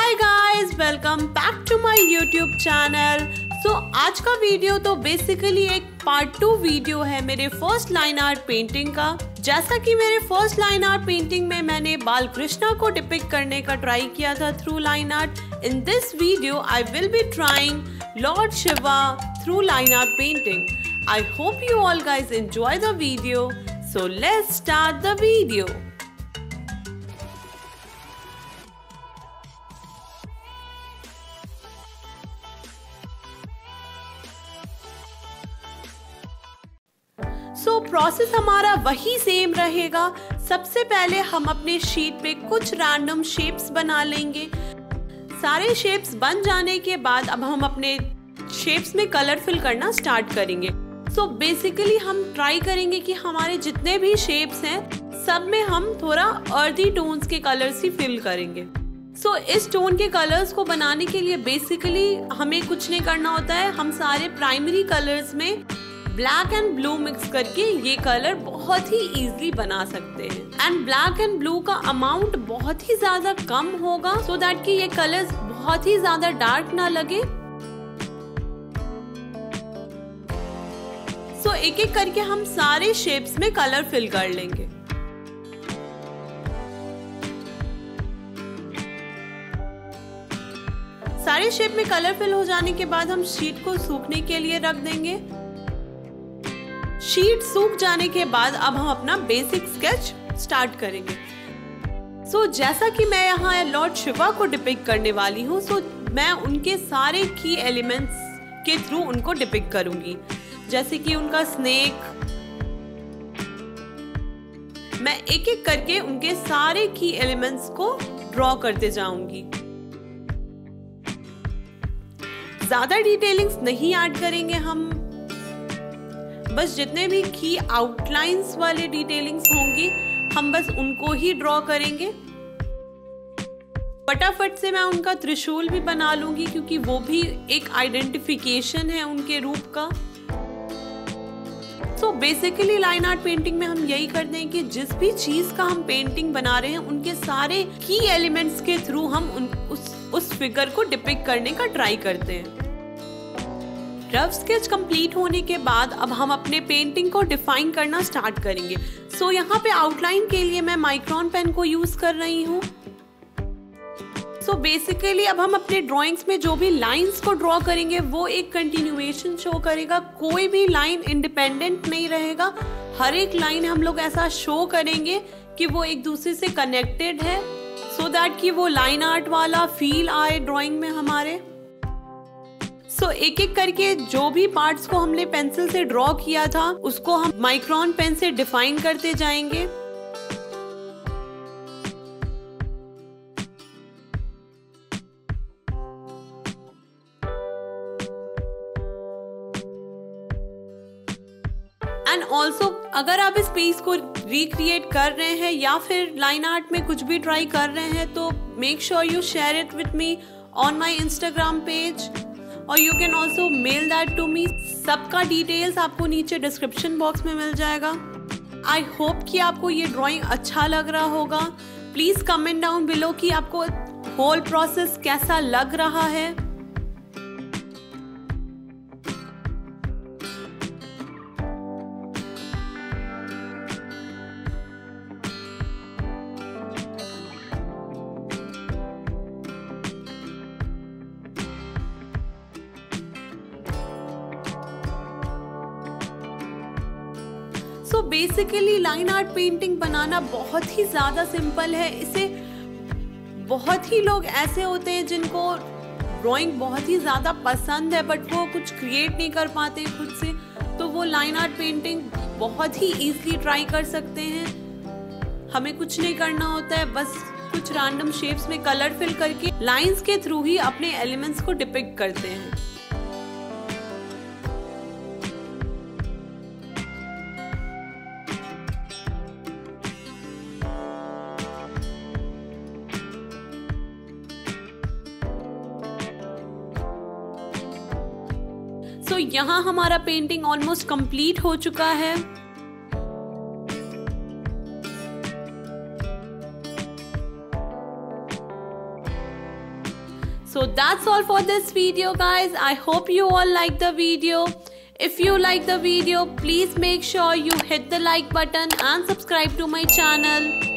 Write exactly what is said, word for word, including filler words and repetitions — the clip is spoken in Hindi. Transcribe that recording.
Hi guys, welcome back to my YouTube channel. So आज का वीडियो तो बेसिकली एक पार्ट टू वीडियो है मेरे फर्स्ट लाइन आर्ट पेंटिंग का। जैसा कि मेरे फर्स्ट लाइन आर्ट पेंटिंग में मैंने बाल कृष्णा को डिपिक्ट करने का ट्राई किया था through line art, in this video I will be trying lord Shiva through line art painting. I hope you all guys enjoy the video, so let's start the video. So so, process हमारा वही सेम रहेगा। सबसे पहले हम अपने शीट पे कुछ रैंडम शेप्स बना लेंगे। सारे शेप्स बन जाने के बाद अब हम अपने शेप्स में कलर फिल करना स्टार्ट करेंगे। सो so, बेसिकली हम ट्राई करेंगे कि हमारे जितने भी शेप्स हैं सब में हम थोड़ा अर्दी टोन्स के कलर्स ही फिल करेंगे। सो so, इस टोन के कलर्स को बनाने के लिए बेसिकली हमें कुछ नहीं करना होता है। हम सारे प्राइमरी कलर्स में ब्लैक एंड ब्लू मिक्स करके ये कलर बहुत ही इजीली बना सकते हैं। एंड ब्लैक एंड ब्लू का अमाउंट बहुत ही ज्यादा कम होगा सो दैट कि ये कलर्स बहुत ही ज्यादा डार्क ना लगे। सो so, एक एक करके हम सारे शेप्स में कलर फिल कर लेंगे। सारे शेप में कलर फिल हो जाने के बाद हम शीट को सूखने के लिए रख देंगे। शीट सूख जाने के बाद अब हम अपना बेसिक स्केच स्टार्ट करेंगे। सो so, जैसा कि मैं यहाँ लॉर्ड शिवा को डिपिक्ट करने वाली हूँ, सो so, मैं उनके सारे की एलिमेंट्स के थ्रू उनको डिपिक्ट करूंगी। जैसे कि उनका स्नेक, मैं एक एक करके उनके सारे की एलिमेंट्स को ड्रॉ करते जाऊंगी। ज्यादा डिटेलिंग्स नहीं ऐड करेंगे हम, बस जितने भी की आउटलाइंस वाले डिटेलिंग्स होंगी हम बस उनको ही ड्रॉ करेंगे। फटाफट से मैं उनका त्रिशूल भी बना लूंगी क्योंकि वो भी एक आइडेंटिफिकेशन है उनके रूप का। So basically line art painting में हम यही करते हैं कि जिस भी चीज का हम पेंटिंग बना रहे हैं उनके सारे की एलिमेंट्स के थ्रू हम उन, उस उस फिगर को डिपिक्ट करने का ट्राई करते हैं। रफ स्केच कंप्लीट होने के बाद अब हम अपने पेंटिंग को डिफाइन करना स्टार्ट करेंगे। सो so, यहाँ पे आउटलाइन के लिए मैं माइक्रोन पेन को यूज कर रही हूँ। सो so, बेसिकली अब हम अपने ड्राइंग्स में जो भी लाइंस को ड्रॉ करेंगे वो एक कंटिन्यूएशन शो करेगा। कोई भी लाइन इंडिपेंडेंट नहीं रहेगा। हर एक लाइन हम लोग ऐसा शो करेंगे कि वो एक दूसरे से कनेक्टेड है सो दैट कि वो लाइन आर्ट वाला फील आए ड्राइंग में हमारे। सो so, एक एक करके जो भी पार्ट्स को हमने पेंसिल से ड्रॉ किया था उसको हम माइक्रोन पेन से डिफाइन करते जाएंगे। एंड ऑल्सो अगर आप इस पीस को रिक्रिएट कर रहे हैं या फिर लाइन आर्ट में कुछ भी ट्राई कर रहे हैं तो make sure you share it with me on my Instagram page और you can also mail that to me. सबका डिटेल्स आपको नीचे डिस्क्रिप्शन बॉक्स में मिल जाएगा। आई होप कि आपको ये ड्राइंग अच्छा लग रहा होगा। प्लीज कमेंट डाउन बिलो कि आपको होल प्रोसेस कैसा लग रहा है। So basically line art painting बनाना बहुत ही ज़्यादा सिंपल है। इसे बहुत ही लोग ऐसे होते हैं जिनको ड्राइंग बहुत ही ज़्यादा पसंद है बट वो कुछ क्रिएट नहीं कर पाते खुद से, तो वो लाइन आर्ट पेंटिंग बहुत ही इजीली ट्राई कर सकते हैं। हमें कुछ नहीं करना होता है, बस कुछ रैंडम शेप्स में कलर फिल करके लाइंस के थ्रू ही अपने एलिमेंट्स को डिपिक्ट करते हैं। सो so, यहाँ हमारा पेंटिंग ऑलमोस्ट कंप्लीट हो चुका है। So that's all for this video, guys. I hope you all like the video. If you like the video, please make sure you hit the like button and subscribe to my channel.